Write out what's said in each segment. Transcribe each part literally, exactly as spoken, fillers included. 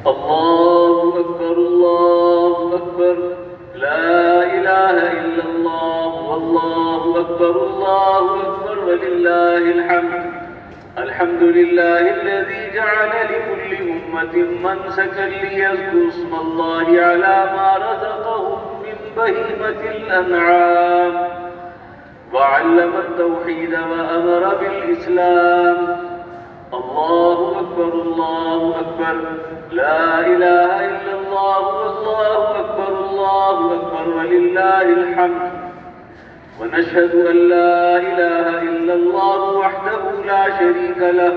الله أكبر الله أكبر لا إله إلا الله والله أكبر الله أكبر ولله الحمد. الحمد لله الذي جعل لكل أمة منسكا ليذكروا اسم الله على ما رزقهم من بهيمة الأنعام، وعلم التوحيد وأمر بالإسلام. الله أكبر الله أكبر لا إله إلا الله والله أكبر الله أكبر ولله الحمد. ونشهد أن لا إله إلا الله وحده لا شريك له،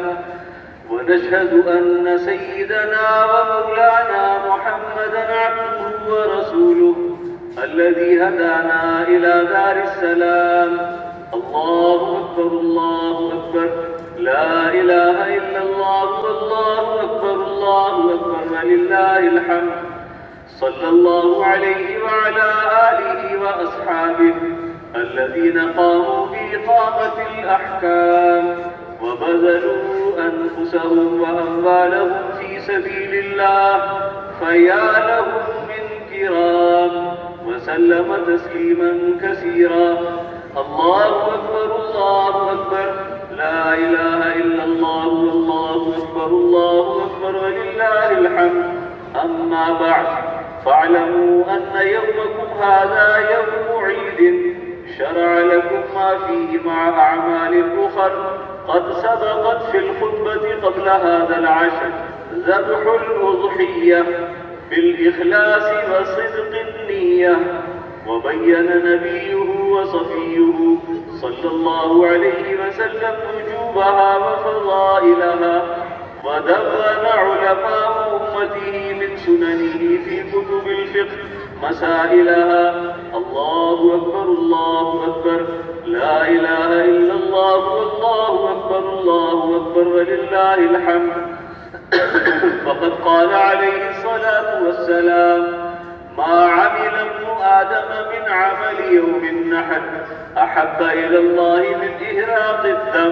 ونشهد أن سيدنا ومولانا محمدا عبده ورسوله الذي هدانا إلى دار السلام. الله أكبر الله أكبر لا إله إلا الله والله أكبر الله أكبر ولله الحمد. صلى الله عليه وعلى آله وأصحابه الذين قاموا بإقامة الأحكام وبذلوا أنفسهم وأموالهم في سبيل الله، فيا لهم من كرام، وسلم تسليما كثيرا. الله أكبر الله أكبر لا إله إلا الله والله أكبر الله أكبر ولله الحمد. أما بعد، فاعلموا أن يومكم هذا يوم عيد شرع لكم ما فيه مع أعمال أخر قد سبقت في الخطبة قبل هذا العشر، ذبح الأضحية بالإخلاص وصدق النية. وبين نبيه وصفيه صلى الله عليه وسلم وجوبها وفضائلها، ودون علماء أمته من سننه في كتب الفقه مسائلها. الله أكبر الله أكبر لا إله إلا الله والله أكبر الله أكبر ولله الحمد. فقد قال عليه الصلاة والسلام: ما عمل ابن آدم من عمل يوم النحر أحب إلى الله من إهراق الدم،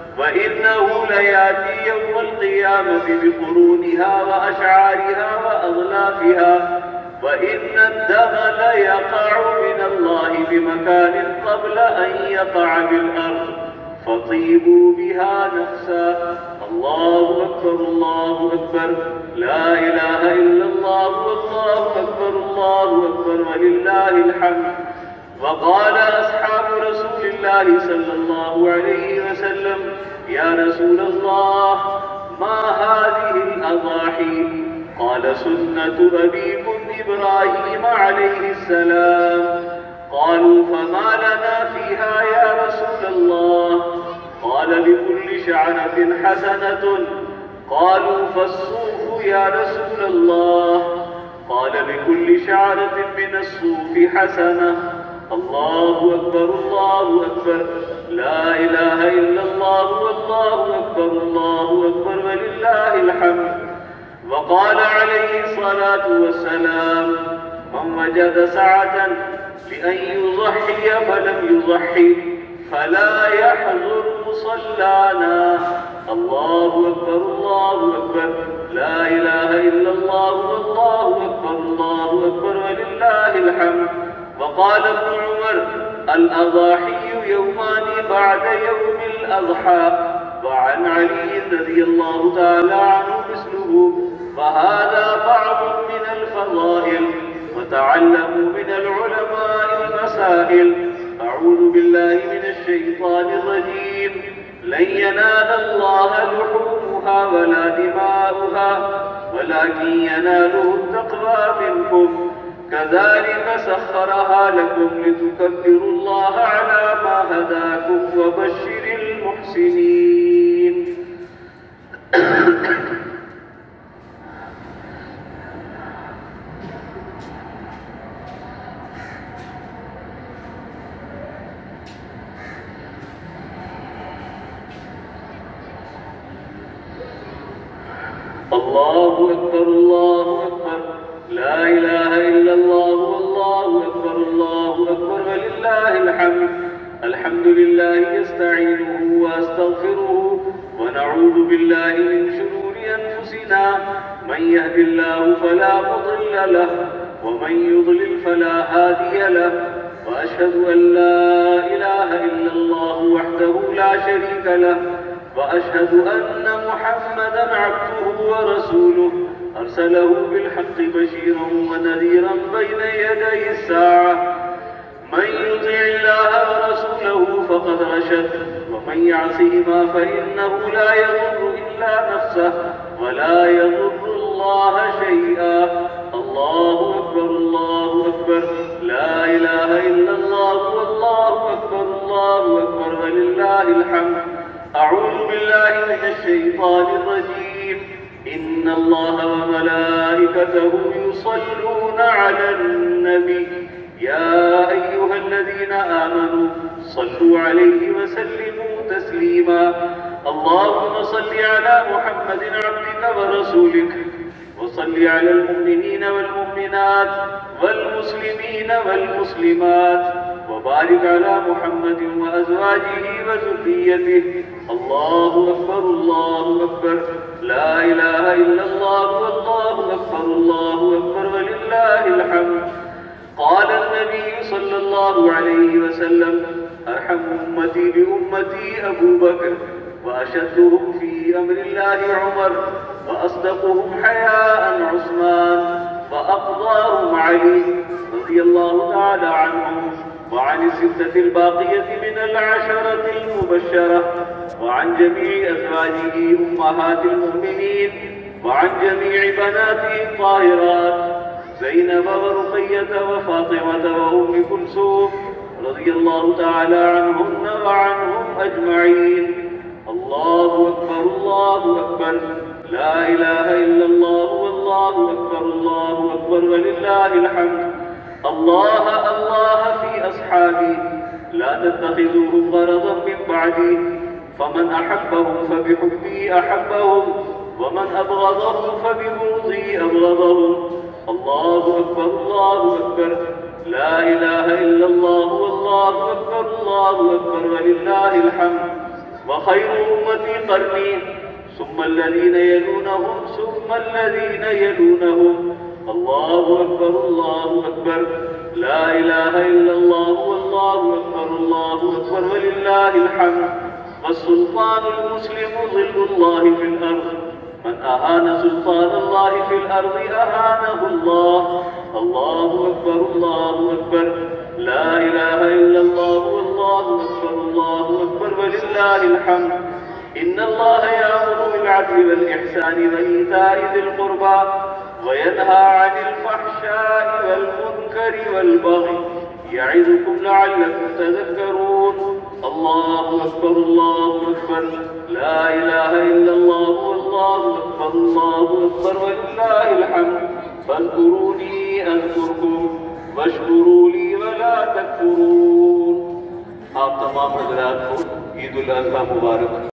وإنه ليأتي يوم القيامة بقرونها وأشعارها وأغلافها، وإن الدم ليقع من الله بمكان قبل أن يقع بالأرض، فطيبوا بها نفسا. الله أكبر الله أكبر لا إله إلا الله والله أكبر الله أكبر ولله الحمد. وقال أصحاب رسول الله صلى الله عليه وسلم: يا رسول الله، ما هذه الأضاحي؟ قال: سنة أبيكم إبراهيم عليه السلام. قالوا: فما لنا فيها يا رسول الله؟ قال: لكل شعرة حسنة. قالوا: فالصوف يا رسول الله؟ قال: لكل شعرة من الصوف حسنة. الله أكبر الله أكبر لا إله إلا الله والله أكبر الله أكبر ولله الحمد. وقال عليه الصلاة والسلام: من وجد سعة لأن يضحي فلم يضحي فلا يحضر مصلانا. الله أكبر الله أكبر لا إله إلا الله والله أكبر الله أكبر ولله الحمد. وقال ابن عمر: الأضاحي يومان بعد يوم الأضحى. وعن علي رضي الله تعالى عنه مثله. فهذا بعض من الفضائل، وتعلموا من العلماء المسائل. أعوذ بالله من الشيطان الرجيم. لن ينال الله لحومها ولا دماؤها ولكن يناله التقوى منكم. كذلك سخرها لكم لتكبروا الله على ما هداكم وبشر المحسنين. الله أكبر الله أكبر لا إله إلا الله والله أكبر الله أكبر ولله الحمد. الحمد لله يستعينه وأستغفره، ونعوذ بالله من شرور أنفسنا من يهد الله فلا مضل له ومن يضلل فلا هادي له، وأشهد أن لا إله إلا الله وحده لا شريك له، وأشهد أن محمدًا عبده ورسوله أرسله بالحق بشيرا ونذيرا بين يدي الساعة. من يطع الله ورسوله فقد رشد، ومن يعصهما فإنه لا يضر إلا نفسه ولا يضر الله شيئا. الله أكبر الله أكبر، لا إله إلا الله والله أكبر الله أكبر ولله الحمد. أعوذ بالله من الشيطان الرجيم. إن الله وملائكته يصلون على النبي يا أيها الذين آمنوا صلوا عليه وسلموا تسليما. اللهم صل على محمد عبدك ورسولك، وصل على المؤمنين والمؤمنات والمسلمين والمسلمات، وبارك على محمد وأزواجه وذريته. الله أكبر الله أكبر، لا إله إلا الله والله أكبر الله أكبر ولله الحمد. قال النبي صلى الله عليه وسلم: أرحم أمتي بأمتي أبو بكر، وأشدهم في أمر الله عمر، وأصدقهم حياء عثمان، وأقضاهم علي رضي الله تعالى عنهم، وعن الستة الباقية من العشرة المبشرة، وعن جميع أزواجه أمهات المؤمنين، وعن جميع بناته الطاهرات زينب ورقية وفاطمة وأم كلثوم رضي الله تعالى عنهن وعنهم أجمعين. الله أكبر الله أكبر، لا إله إلا الله والله أكبر الله أكبر ولله الحمد. الله الله في أصحابي، لا تتخذوهم غرضا من بعدي، فمن أحبهم فبحبي أحبهم، ومن أبغضهم فببغضي أبغضهم. الله أكبر الله أكبر، لا إله إلا الله والله أكبر الله أكبر ولله الحمد. وخير أمتي قرني، ثم الذين يلونهم ثم الذين يلونهم. الله أكبر الله أكبر، لا إله إلا الله والله أكبر الله أكبر ولله الحمد. والسلطان المسلم ظل الله في الأرض، من أهان سلطان الله في الأرض أهانه الله. الله أكبر الله أكبر، لا إله إلا الله والله أكبر الله أكبر ولله الحمد. إن الله يأمر بالعدل والإحسان وإيتاء ذي القربى، وينهى عن الفحشاء والمنكر والبغي، يعظكم لعلكم تذكرون. الله أكبر الله أكبر، لا إله إلا الله والله أكبر الله أكبر ولله الحمد. فاذكروني أذكركم واشكروا لي ولا تكفرون. आप तमाम हज़रात को ईद उल अज़हा मुबारक।